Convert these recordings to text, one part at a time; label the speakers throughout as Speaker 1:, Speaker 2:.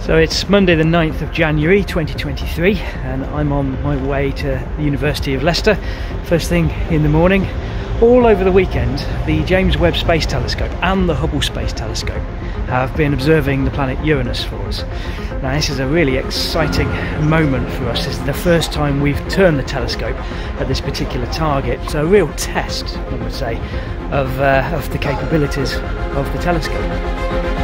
Speaker 1: So it's Monday the 9th of January 2023 and I'm on my way to the University of Leicester first thing in the morning. All over the weekend the James Webb Space Telescope and the Hubble Space Telescope have been observing the planet Uranus for us. Now this is a really exciting moment for us. This is the first time we've turned the telescope at this particular target, so a real test, I would say, of the capabilities of the telescope.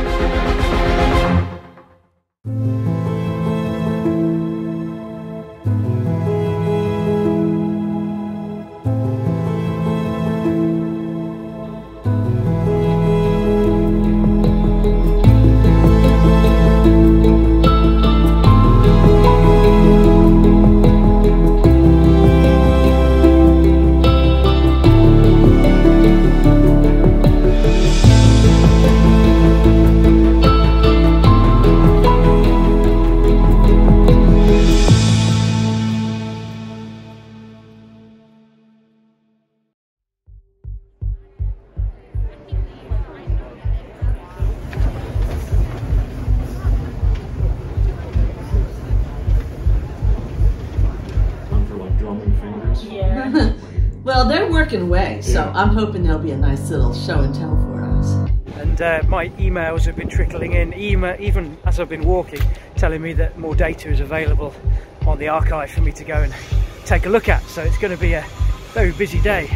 Speaker 2: Well, they're working away, so I'm hoping there'll be a nice little show and tell for us.
Speaker 1: And my emails have been trickling in, even as I've been walking, telling me that more data is available on the archive for me to go and take a look at. So it's going to be a very busy day.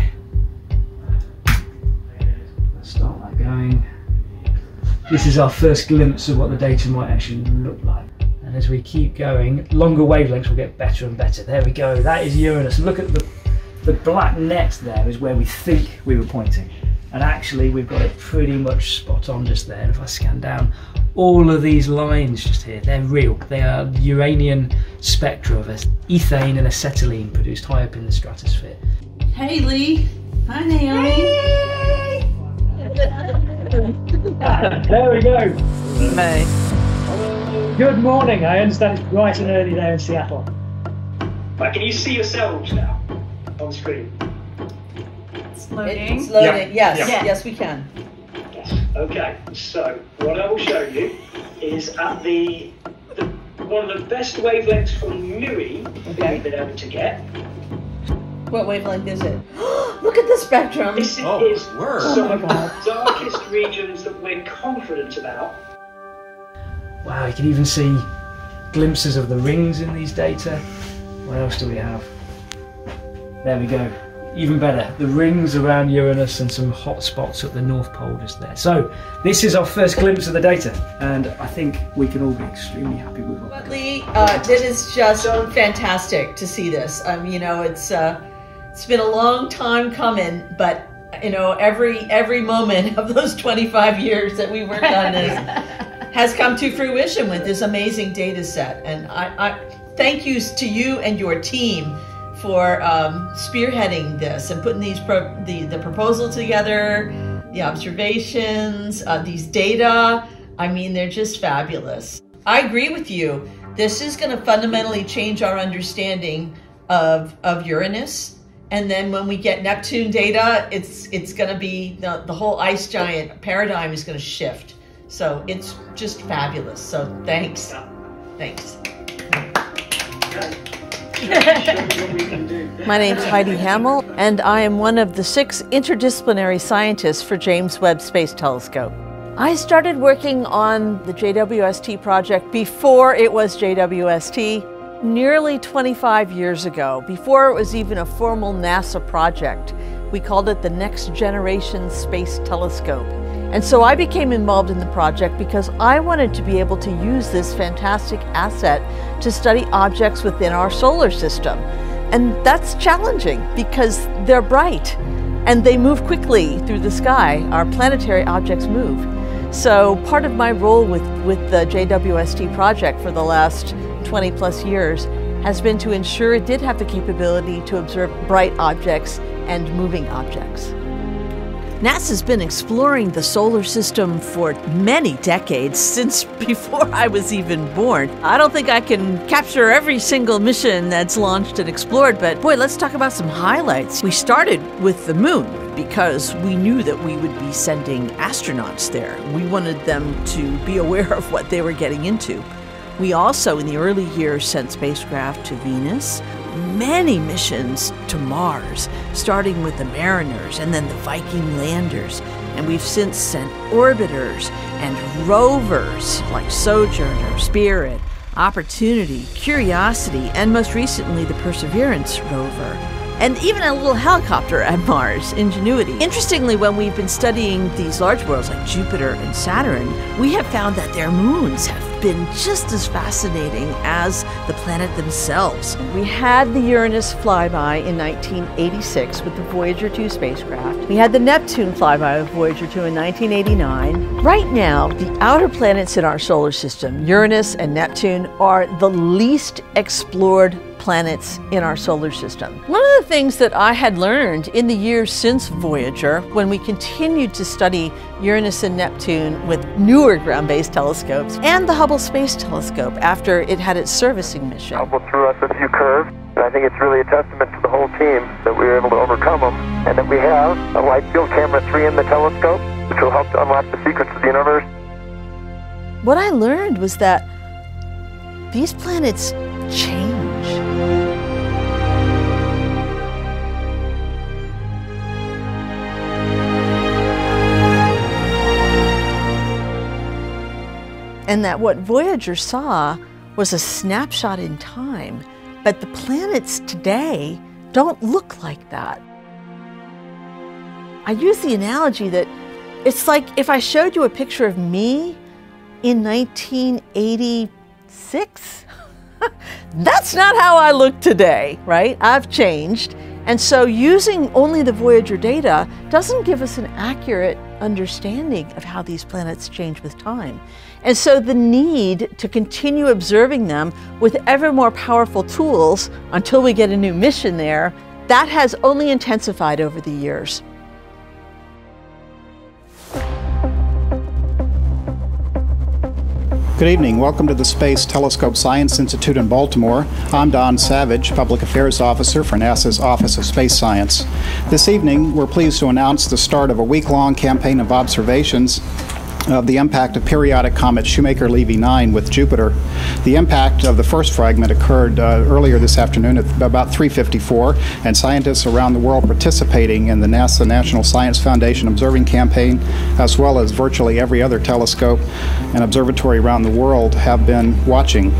Speaker 1: Let's start that going. This is our first glimpse of what the data might actually look like. And as we keep going, longer wavelengths will get better and better. There we go, that is Uranus. Look at the black net there is where we think we were pointing. And actually we've got it pretty much spot on just there. And if I scan down, all of these lines just here, they're real. They are Uranian spectra of ethane and acetylene produced high up in the stratosphere.
Speaker 2: Hey Leigh. Hi Naomi.
Speaker 3: Hey.
Speaker 1: There we go.
Speaker 3: Hey.
Speaker 1: Good morning. I understand it's bright and early there in Seattle.
Speaker 4: Right, can you see yourselves now on screen?
Speaker 3: It's loading.
Speaker 2: It's loading.
Speaker 4: Yeah.
Speaker 2: Yes, we can.
Speaker 4: Yes. Okay, so what I will show you is at the one of the best wavelengths from MUI that we've been able to get.
Speaker 2: What wavelength is it? Look at the spectrum.
Speaker 4: This is some of the darkest regions that we're confident about.
Speaker 1: Wow, you can even see glimpses of the rings in these data. What else do we have? There we go. Even better, the rings around Uranus and some hot spots at the North Pole just there. So this is our first glimpse of the data, and I think we can all be extremely happy with what we're
Speaker 2: Leigh, it is just fantastic to see this. You know, it's been a long time coming, but you know, every moment of those 25 years that we worked on this has come to fruition with this amazing data set. And I thank you to you and your team for spearheading this and putting the proposal together, the observations, these data. I mean, they're just fabulous. I agree with you. This is going to fundamentally change our understanding of Uranus. And then when we get Neptune data, it's going to be the whole ice giant paradigm is going to shift. So it's just fabulous. So thanks. Thanks.
Speaker 3: My name's Heidi Hammel, and I am one of the 6 interdisciplinary scientists for James Webb Space Telescope. I started working on the JWST project before it was JWST, nearly 25 years ago, before it was even a formal NASA project. We called it the Next Generation Space Telescope. And so I became involved in the project because I wanted to be able to use this fantastic asset to study objects within our solar system. And that's challenging because they're bright and they move quickly through the sky. Our planetary objects move. So part of my role with the JWST project for the last 20 plus years has been to ensure it did have the capability to observe bright objects and moving objects. NASA's been exploring the solar system for many decades, since before I was even born. I don't think I can capture every single mission that's launched and explored, but boy, let's talk about some highlights. We started with the moon because we knew that we would be sending astronauts there. We wanted them to be aware of what they were getting into. We also, in the early years, sent spacecraft to Venus, many missions to Mars, starting with the Mariners and then the Viking landers. And we've since sent orbiters and rovers like Sojourner, Spirit, Opportunity, Curiosity, and most recently the Perseverance rover. And even a little helicopter at Mars, Ingenuity. Interestingly, when we've been studying these large worlds like Jupiter and Saturn, we have found that their moons have been just as fascinating as the planet themselves. We had the Uranus flyby in 1986 with the Voyager 2 spacecraft. We had the Neptune flyby with Voyager 2 in 1989. Right now, the outer planets in our solar system, Uranus and Neptune, are the least explored planets in our solar system. One of the things that I had learned in the years since Voyager, when we continued to study Uranus and Neptune with newer ground-based telescopes, and the Hubble Space Telescope after it had its servicing mission.
Speaker 5: Hubble threw us a few curves, and I think it's really a testament to the whole team that we were able to overcome them, and that we have a Light Field Camera 3 in the telescope, which will help to unlock the secrets of the universe.
Speaker 3: What I learned was that these planets change. And that what Voyager saw was a snapshot in time, but the planets today don't look like that. I use the analogy that it's like if I showed you a picture of me in 1986, that's not how I look today, right? I've changed. And so using only the Voyager data doesn't give us an accurate understanding of how these planets change with time. And so the need to continue observing them with ever more powerful tools until we get a new mission there, that has only intensified over the years.
Speaker 6: Good evening. Welcome to the Space Telescope Science Institute in Baltimore. I'm Don Savage, Public Affairs Officer for NASA's Office of Space Science. This evening, we're pleased to announce the start of a week-long campaign of observations of the impact of periodic comet Shoemaker-Levy 9 with Jupiter. The impact of the first fragment occurred earlier this afternoon at about 3:54, and scientists around the world participating in the NASA National Science Foundation observing campaign, as well as virtually every other telescope and observatory around the world, have been watching.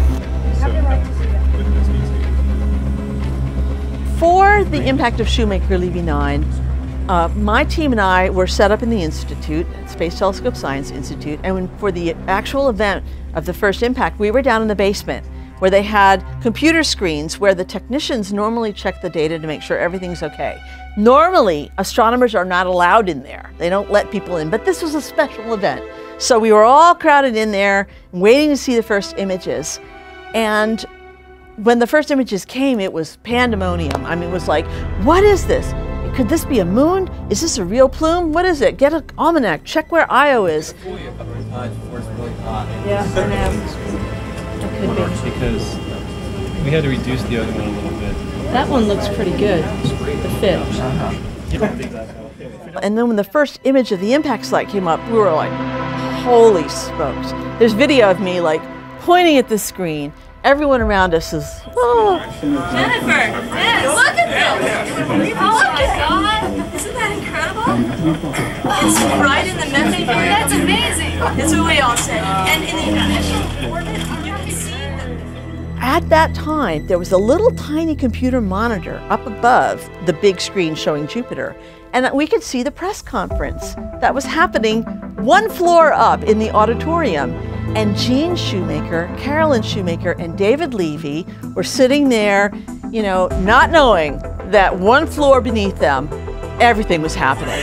Speaker 3: For the impact of Shoemaker-Levy 9, my team and I were set up in the Institute, Space Telescope Science Institute, and for the actual event of the first impact, we were down in the basement where they had computer screens where the technicians normally check the data to make sure everything's okay. Normally, astronomers are not allowed in there. They don't let people in, but this was a special event. So we were all crowded in there, waiting to see the first images. And when the first images came, it was pandemonium. I mean, it was like, what is this? Could this be a moon? Is this a real plume? What is it? Get an almanac, check where Io is. Yeah, it could be.
Speaker 7: Because we had to reduce the other one a little bit.
Speaker 3: That one looks pretty good, the fit. And then when the first image of the impact slide came up, we were like, holy smokes. There's video of me like pointing at the screen. Everyone around us is, oh.
Speaker 8: Jennifer, yes, look at this. Oh my God, isn't that incredible? It's right in the methane. That's amazing. That's what we all said. And in the initial orbit, you can see that.
Speaker 3: At that time, there was a little tiny computer monitor up above the big screen showing Jupiter. And we could see the press conference that was happening one floor up in the auditorium. And Gene Shoemaker, Carolyn Shoemaker, and David Levy were sitting there, you know, not knowing that one floor beneath them, everything was happening.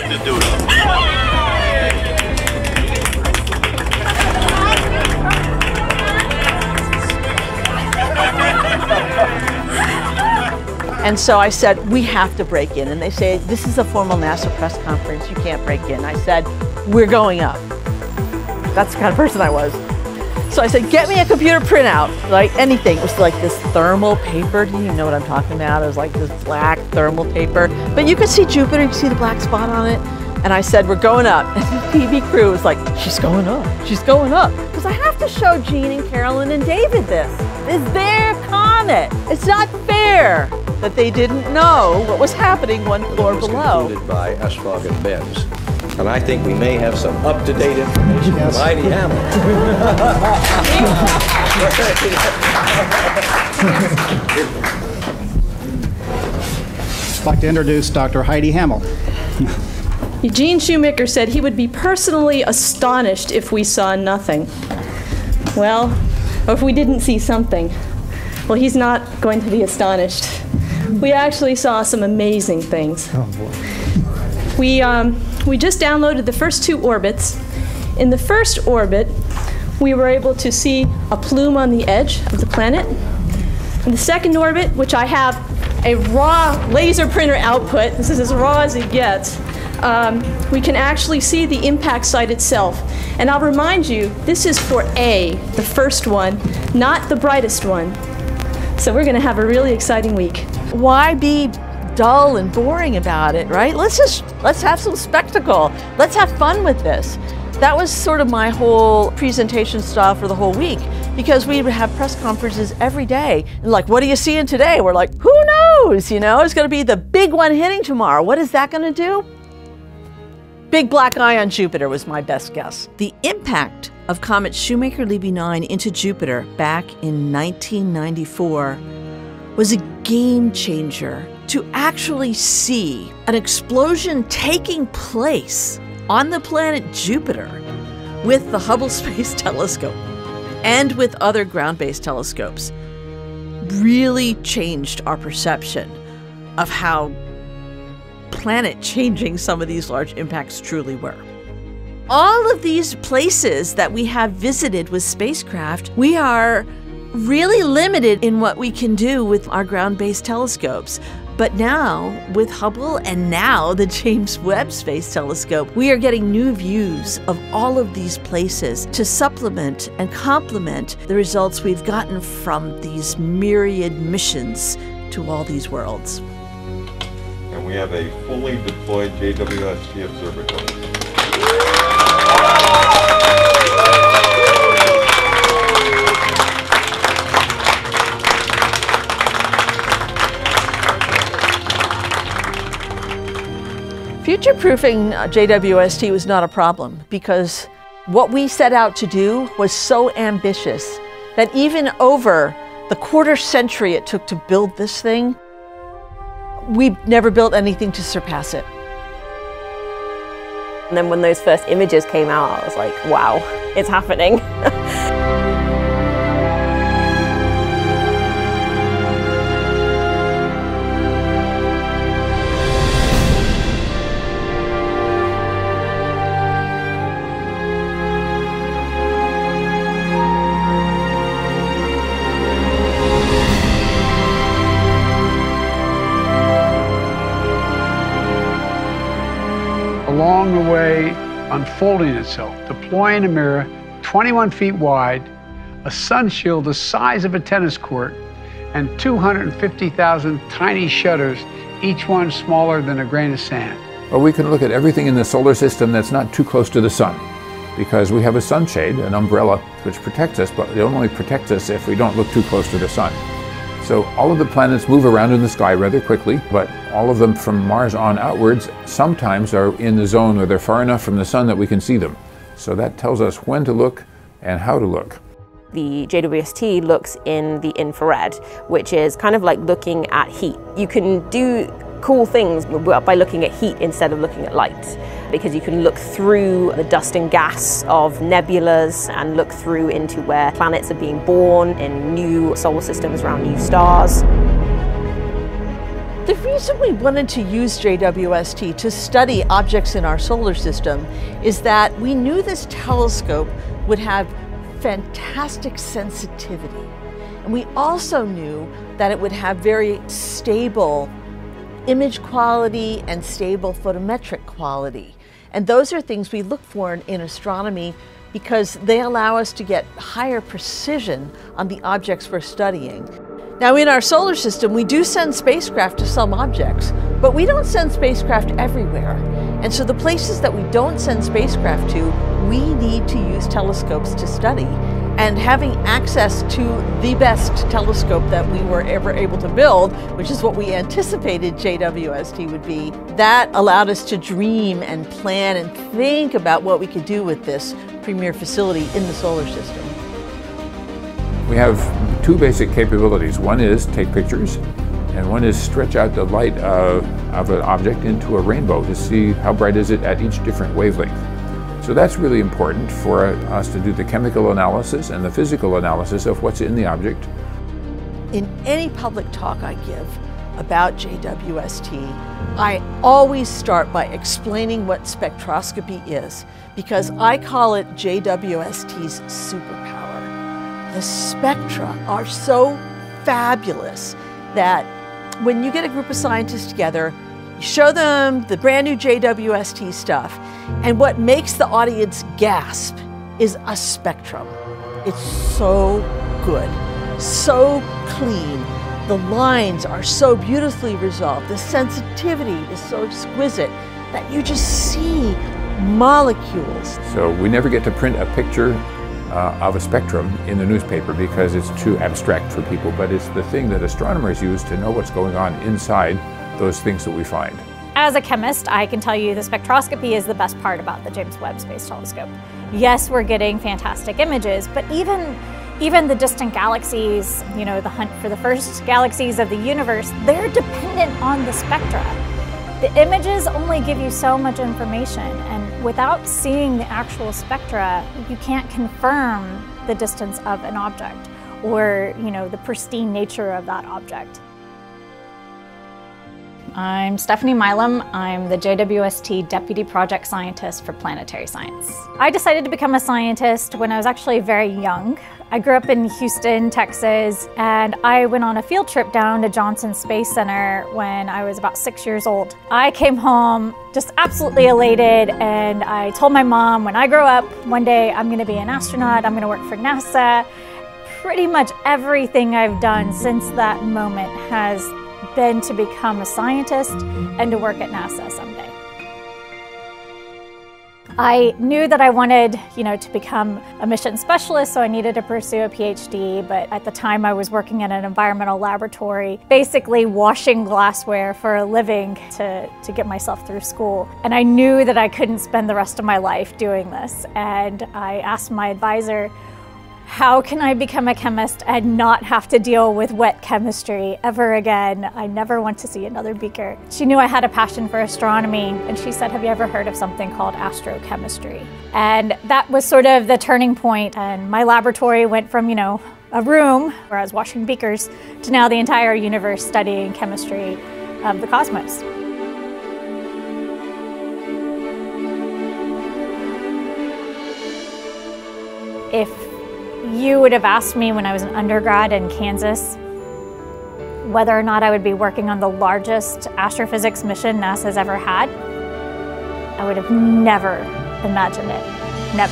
Speaker 3: And so I said, we have to break in. And they say, this is a formal NASA press conference, you can't break in. I said, we're going up. That's the kind of person I was. So I said, get me a computer printout, like anything. It was like this thermal paper. Do you know what I'm talking about? It was like this black thermal paper. But you could see Jupiter, you could see the black spot on it. And I said, we're going up. And the TV crew was like, she's going up, she's going up. Because I have to show Jean and Carolyn and David this. It's their comet. It's not fair that they didn't know what was happening one floor below.
Speaker 9: Concluded by Asphog and Benz. And I think we may have some up-to-date information from Heidi Hammel.
Speaker 6: I'd like to introduce Dr. Heidi Hammel.
Speaker 10: Eugene Shoemaker said he would be personally astonished if we saw nothing. Well, or if we didn't see something. Well, he's not going to be astonished. We actually saw some amazing things.
Speaker 6: Oh, boy.
Speaker 10: We just downloaded the first 2 orbits. In the first orbit, we were able to see a plume on the edge of the planet. In the second orbit, which I have a raw laser printer output, this is as raw as it gets, we can actually see the impact site itself. And I'll remind you, this is for A, the first one, not the brightest one. So we're going to have a really exciting week.
Speaker 3: Why be dull and boring about it, right? Let's have some spectacle. Let's have fun with this. That was sort of my whole presentation style for the whole week, because we would have press conferences every day. And like, what are you seeing today? We're like, who knows? You know, it's going to be the big one hitting tomorrow. What is that going to do? Big black eye on Jupiter was my best guess. The impact of comet Shoemaker-Levy 9 into Jupiter back in 1994 was a game changer. To actually see an explosion taking place on the planet Jupiter with the Hubble Space Telescope and with other ground-based telescopes really changed our perception of how planet-changing some of these large impacts truly were. All of these places that we have visited with spacecraft, we are really limited in what we can do with our ground-based telescopes. But now, with Hubble and now the James Webb Space Telescope, we are getting new views of all of these places to supplement and complement the results we've gotten from these myriad missions to all these worlds.
Speaker 11: And we have a fully deployed JWST observatory.
Speaker 3: Future-proofing JWST was not a problem, because what we set out to do was so ambitious that even over the quarter century it took to build this thing, we've never built anything to surpass it.
Speaker 12: And then when those first images came out, I was like, wow, it's happening.
Speaker 13: Along the way, unfolding itself, deploying a mirror 21 feet wide, a sun shield the size of a tennis court, and 250,000 tiny shutters, each one smaller than a grain of sand.
Speaker 14: Well, we can look at everything in the solar system that's not too close to the sun, because we have a sunshade, an umbrella, which protects us, but it only protects us if we don't look too close to the sun. So all of the planets move around in the sky rather quickly, but all of them from Mars on outwards sometimes are in the zone where they're far enough from the sun that we can see them. So that tells us when to look and how to look.
Speaker 12: The JWST looks in the infrared, which is kind of like looking at heat. You can do cool things by looking at heat instead of looking at light, because you can look through the dust and gas of nebulas and look through into where planets are being born in new solar systems around new stars.
Speaker 3: The reason we wanted to use JWST to study objects in our solar system is that we knew this telescope would have fantastic sensitivity. And we also knew that it would have very stable image quality and stable photometric quality. And those are things we look for in astronomy because they allow us to get higher precision on the objects we're studying. Now in our solar system, we do send spacecraft to some objects, But we don't send spacecraft everywhere. And so the places that we don't send spacecraft to, we need to use telescopes to study. And having access to the best telescope that we were ever able to build, which is what we anticipated JWST would be, that allowed us to dream and plan and think about what we could do with this premier facility in the solar system.
Speaker 14: We have two basic capabilities. One is take pictures, and one is stretch out the light of an object into a rainbow to see how bright is it at each different wavelength. So that's really important for us to do the chemical analysis and the physical analysis of what's in the object.
Speaker 3: In any public talk I give about JWST, I always start by explaining what spectroscopy is, because I call it JWST's superpower. The spectra are so fabulous that when you get a group of scientists together, you show them the brand new JWST stuff, and what makes the audience gasp is a spectrum. It's so good, so clean. The lines are so beautifully resolved. The sensitivity is so exquisite that you just see molecules.
Speaker 14: So we never get to print a picture of a spectrum in the newspaper because it's too abstract for people, but it's the thing that astronomers use to know what's going on inside those things that we find.
Speaker 15: As a chemist, I can tell you the spectroscopy is the best part about the James Webb Space Telescope. Yes, we're getting fantastic images, but even the distant galaxies, you know, the hunt for the first galaxies of the universe, they're dependent on the spectra. The images only give you so much information, and without seeing the actual spectra, you can't confirm the distance of an object or, you know, the pristine nature of that object. I'm Stefanie Milam. I'm the JWST Deputy Project Scientist for Planetary Science. I decided to become a scientist when I was actually very young. I grew up in Houston, Texas, and I went on a field trip down to Johnson Space Center when I was about 6 years old. I came home just absolutely elated, and I told my mom, when I grow up, one day I'm going to be an astronaut, I'm going to work for NASA. Pretty much everything I've done since that moment has been to become a scientist and to work at NASA someday. I knew that I wanted, you know, to become a mission specialist, so I needed to pursue a PhD, but at the time I was working in an environmental laboratory, basically washing glassware for a living to get myself through school. And I knew that I couldn't spend the rest of my life doing this. And I asked my advisor, how can I become a chemist and not have to deal with wet chemistry ever again? I never want to see another beaker. She knew I had a passion for astronomy, and she said, have you ever heard of something called astrochemistry? And that was sort of the turning point, and my laboratory went from, you know, a room where I was washing beakers to now the entire universe studying chemistry of the cosmos. If you would have asked me when I was an undergrad in Kansas whether or not I would be working on the largest astrophysics mission NASA's ever had, I would have never imagined it. Never.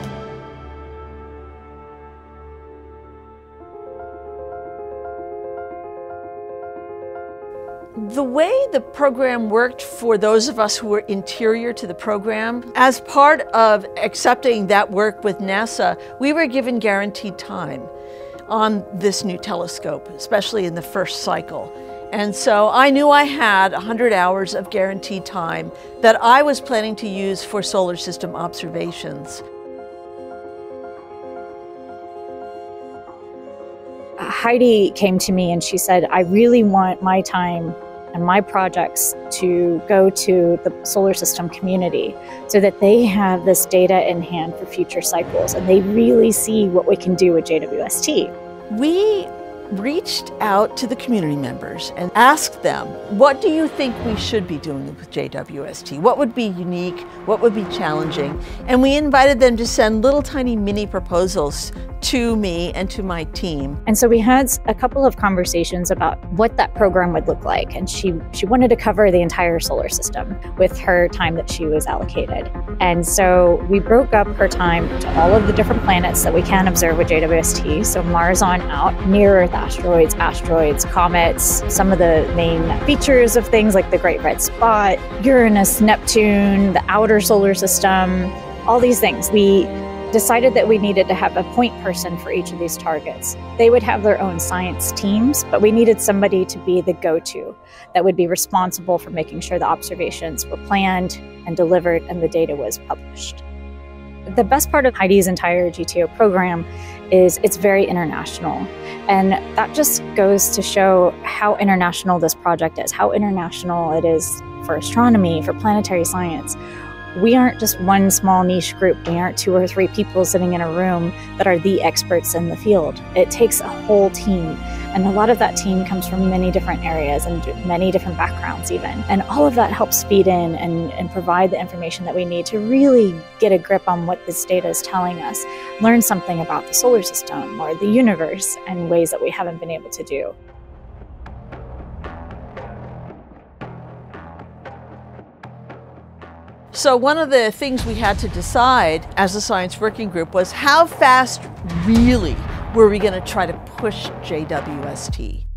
Speaker 3: The way the program worked for those of us who were interior to the program, as part of accepting that work with NASA, we were given guaranteed time on this new telescope, especially in the first cycle. And so I knew I had 100 hours of guaranteed time that I was planning to use for solar system observations.
Speaker 15: Heidi came to me and she said, I really want my time and my projects to go to the solar system community so that they have this data in hand for future cycles and they really see what we can do with JWST.
Speaker 3: We reached out to the community members and asked them, what do you think we should be doing with JWST? What would be unique? What would be challenging? And we invited them to send little tiny mini proposals to me and to my team.
Speaker 15: And so we had a couple of conversations about what that program would look like. And she wanted to cover the entire solar system with her time that she was allocated. And so we broke up her time to all of the different planets that we can observe with JWST. So Mars on out, near Earth the asteroids, comets, some of the main features of things like the Great Red Spot, Uranus, Neptune, the outer solar system, all these things. We decided that we needed to have a point person for each of these targets. They would have their own science teams, but we needed somebody to be the go-to that would be responsible for making sure the observations were planned and delivered and the data was published. The best part of Heidi's entire GTO program is it's very international. And that just goes to show how international this project is, how international it is for astronomy, for planetary science. We aren't just one small niche group. We aren't 2 or 3 people sitting in a room that are the experts in the field. It takes a whole team. And a lot of that team comes from many different areas and many different backgrounds even. And all of that helps feed in and provide the information that we need to really get a grip on what this data is telling us, learn something about the solar system or the universe in ways that we haven't been able to do.
Speaker 3: So one of the things we had to decide as a science working group was how fast really were we going to try to push JWST?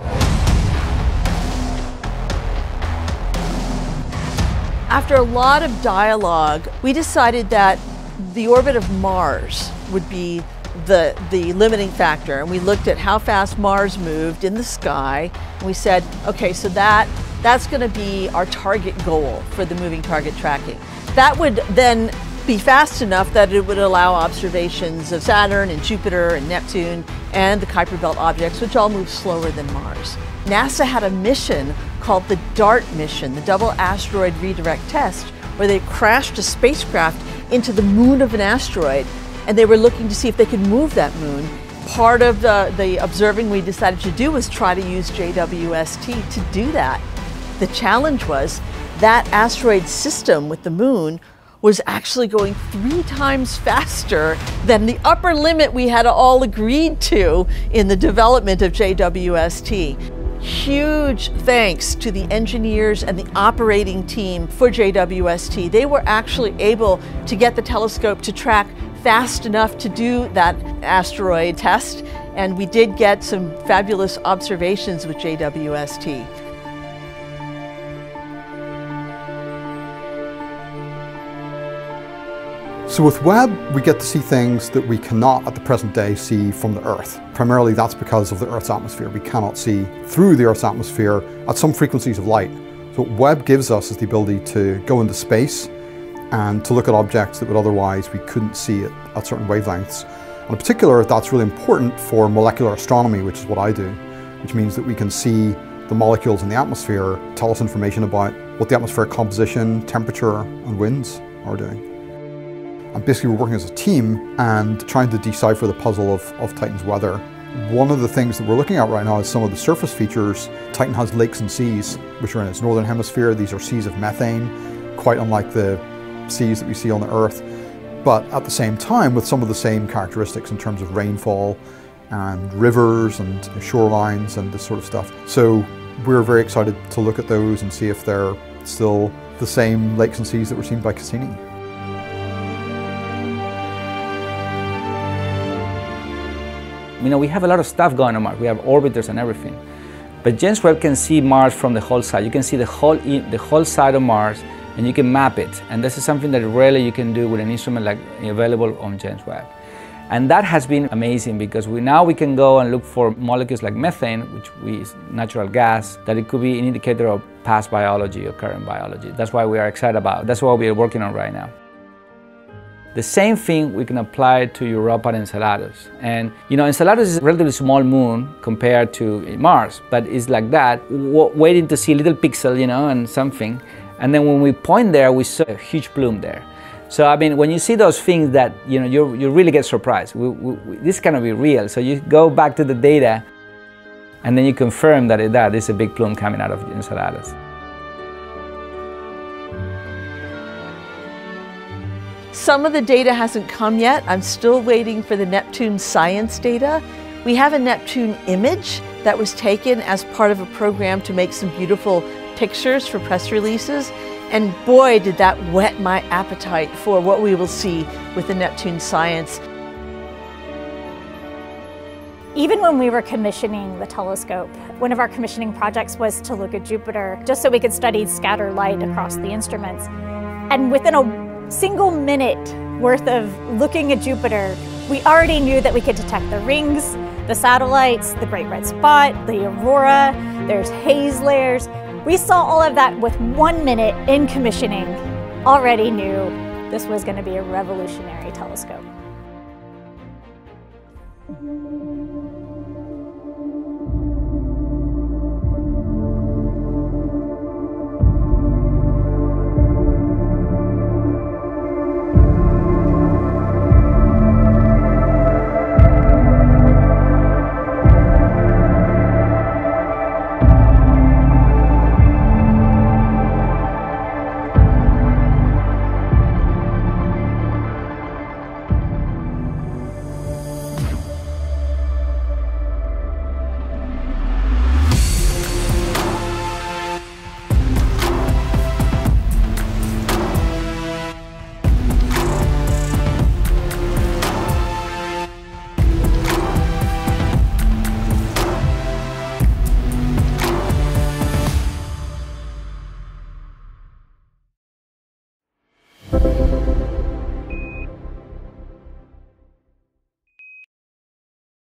Speaker 3: After a lot of dialogue, we decided that the orbit of Mars would be the limiting factor. And we looked at how fast Mars moved in the sky. And we said, okay, so that's going to be our target goal for the moving target tracking. That would then be fast enough that it would allow observations of Saturn and Jupiter and Neptune and the Kuiper Belt objects, which all move slower than Mars. NASA had a mission called the DART mission, the Double Asteroid Redirect Test, where they crashed a spacecraft into the moon of an asteroid, and they were looking to see if they could move that moon. Part of the observing we decided to do was try to use JWST to do that. The challenge was that asteroid system with the moon was actually going 3 times faster than the upper limit we had all agreed to in the development of JWST. Huge thanks to the engineers and the operating team for JWST. They were actually able to get the telescope to track fast enough to do that asteroid test, and we did get some fabulous observations with JWST.
Speaker 16: So with Webb, we get to see things that we cannot at the present day see from the Earth. Primarily that's because of the Earth's atmosphere. We cannot see through the Earth's atmosphere at some frequencies of light. So what Webb gives us is the ability to go into space and to look at objects that would otherwise we couldn't see at certain wavelengths. And in particular, that's really important for molecular astronomy, which is what I do, which means that we can see the molecules in the atmosphere, tell us information about what the atmospheric composition, temperature, and winds are doing. And basically we're working as a team and trying to decipher the puzzle of Titan's weather. One of the things that we're looking at right now is some of the surface features. Titan has lakes and seas, which are in its northern hemisphere. These are seas of methane, quite unlike the seas that we see on the Earth, but at the same time with some of the same characteristics in terms of rainfall and rivers and shorelines and this sort of stuff. So we're very excited to look at those and see if they're still the same lakes and seas that were seen by Cassini.
Speaker 17: You know, we have a lot of stuff going on Mars. We have orbiters and everything. But James Webb can see Mars from the whole side. You can see the whole side of Mars, and you can map it. And this is something that rarely you can do with an instrument like available on James Webb. And that has been amazing because now we can go and look for molecules like methane, which is natural gas, that it could be an indicator of past biology or current biology. That's why we are excited about it. That's what we are working on right now. The same thing we can apply to Europa and Enceladus. And you know, Enceladus is a relatively small moon compared to Mars, but it's like that, waiting to see a little pixel, you know, and something. And then when we point there, we saw a huge plume there. So I mean, when you see those things that, you know, you really get surprised. This cannot be real. So you go back to the data, and then you confirm that there's a big plume coming out of Enceladus.
Speaker 3: Some of the data hasn't come yet. I'm still waiting for the Neptune science data. We have a Neptune image that was taken as part of a program to make some beautiful pictures for press releases. And boy, did that whet my appetite for what we will see with the Neptune science.
Speaker 15: Even when we were commissioning the telescope, one of our commissioning projects was to look at Jupiter, just so we could study scattered light across the instruments. And within a single minute worth of looking at Jupiter, we already knew that we could detect the rings, the satellites, the great red spot, the aurora, there's haze layers. We saw all of that with 1 minute in commissioning, already knew this was going to be a revolutionary telescope.